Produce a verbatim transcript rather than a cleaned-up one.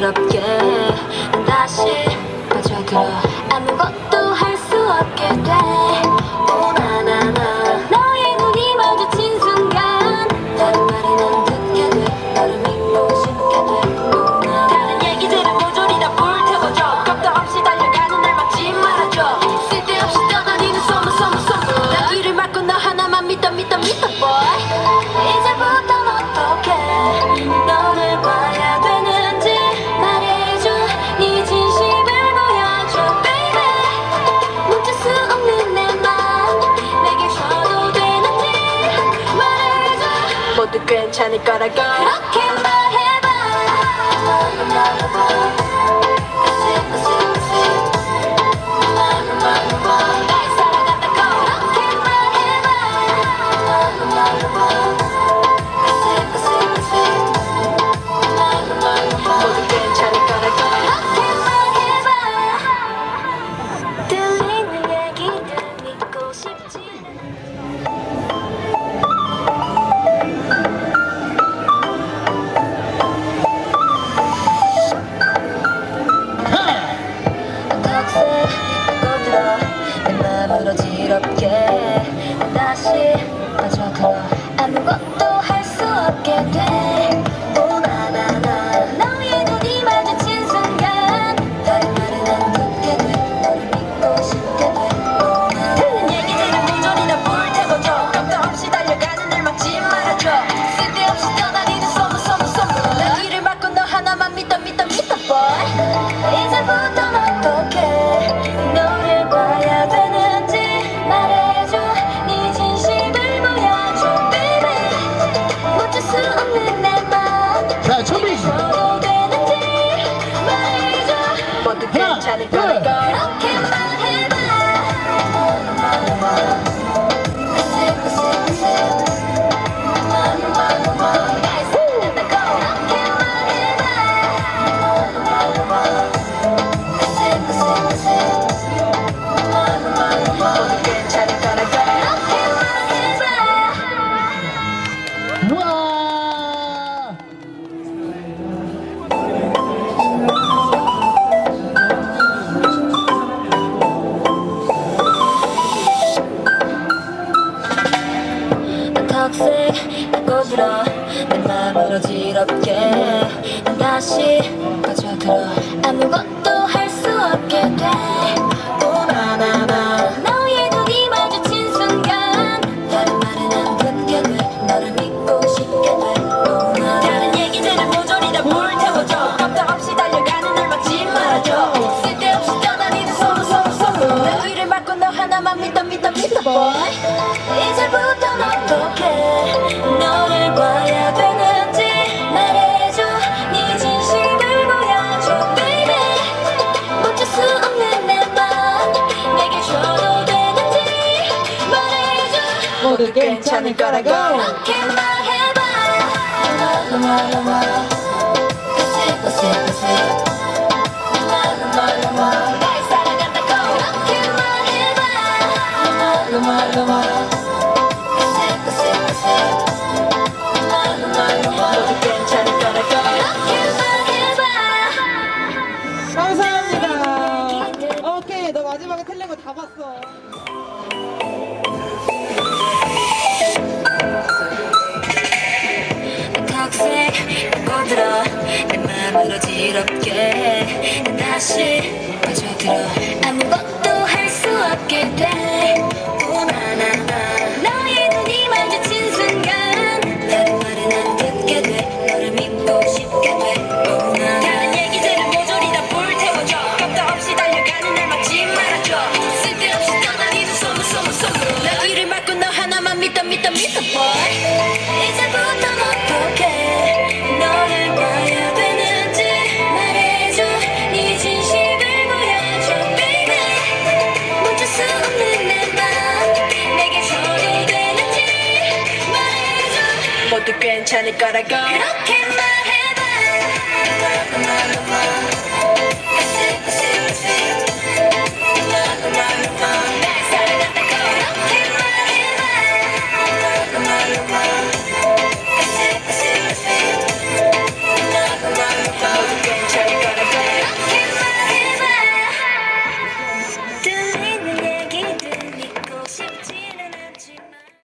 부드럽게 다시 빠져들어 아무것도 할 수 없게 돼. 오나나나 너의 눈이 마주친 순간 다른 말은 안 듣게 돼. 너를 믿고 싶게 돼. 다른 얘기들은 모조리 다 불태워줘. 겁도 없이 달려가는 날 막지 말아줘. 쓸데없이 떠다니는 소문 소문 소문. 나 귀를 막고 너 하나만 믿어 믿어 믿어 boy. 이제부턴 어떻게 너를 봐야 되는지 말해줘. 네 진심을 보여줘 baby. 멈출 수 없는 내 맘 내게 줘도 되는지 말해줘. 모두 괜찮을 거라고 그렇게 말해봐. 날 사랑한다고 그렇게 말해봐. 모두 괜찮을 거라고 그렇게 말해봐. 들리는 얘기들 믿고 싶지는 덕새 꺼들어 내 맘으로 지럽게 다시 빠져들어 아무것도 할 수 없게 돼. 오나나나 너의 눈이 마주친 순간 다른 말은 안 듣게 돼. 너를 믿고 싶게 돼. 듣는 얘기들은 모조리 다 불태워줘. 겁도 없이 달려가는 날 막지 말아줘. 쓸데없이 떠다니는 소문 소문 소문. 내 귀를 막고 너 하나만 믿어 믿어 믿어 boy. 이제부턴 어떻게 너를 봐야 되는지 말해줘. 네 진심을 보여줘 baby. 멈출 수 없는 내 맘 자, 준비. 줘도 되는지 말해줘. 모두 괜찮을 거라고 그렇게 말해봐. 날 사랑한다고 그렇게 말해봐. 모두 괜찮을 거라고 그렇게 말해봐. 우와. 턱색 꼬들어 내 맘으로 지럽게 다시 빠져들어 아무것도 할 수 없게 돼. 오나나나 너의 눈이 마주친 순간 다른 말은 안 듣게 돼. 너를 믿고 싶게 돼. 오나나나 다른 얘기들은 모조리 다 불태워줘. 겁도 없이 달려가는 날 막지 말아줘. 쓸데없이 떠다니는 소문 소문 소문. 내 귀를 막고 너 하나만 믿어 믿어 믿어 boy. 이제부턴 어떻게 너를 봐야 되는지 말해줘. 네 진심을 보여줘 baby. 멈출 수 없는 내 맘 내게 줘도 되는지 말해줘. 모두 괜찮을 거라고 그렇게 말해봐. 날 사랑한다고 그렇게 말해봐. 모두 괜찮을 거라고 그렇게 말해봐. 감사합니다. 오케이, 너 마지막에 틀린 거 다 봤어. 턱색 꼬들어 내 맘으로 지럽게 다시 빠져들어 아무것도 할 수 없게 돼. 오나나나 너의 눈이 마주친 순간 다른 말은 안 듣게 돼. 너를 믿고 싶게 돼. 오나나나 다른 얘기들은 모조리 다 불태워줘. 겁도 없이 달려가는 날 막지 말아줘. 쓸데없이 떠다니는 소문 소문 소문. 내 귀를 막고 너 하나만 믿어 믿어 믿어 boy. 이제부턴 어떻게 너를 봐야 되는지 말해줘. 네 진심을 보여줘 baby. 멈출 수 없는 내 맘 내게 줘도 되는지 말해줘. 모두 괜찮을 거라고 그렇게 말해봐.